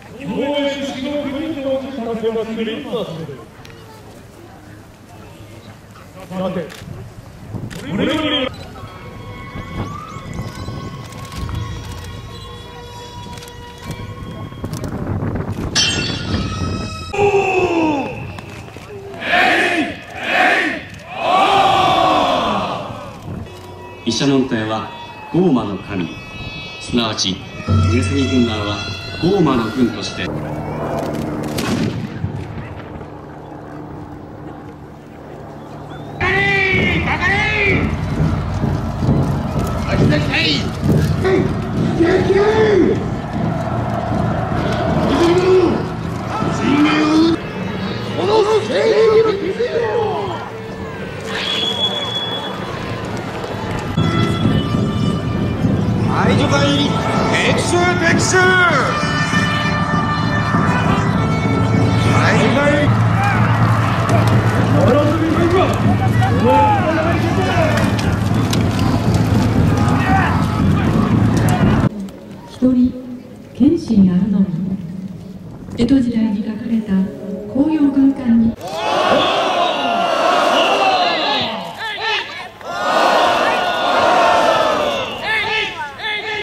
共栄主の国と立てまつります。さて、これより毘沙門天はゴーマの神、すなわち上杉軍団はゴーマの軍として一人謙信あるのみ。江戸時代に書かれた紅葉軍艦に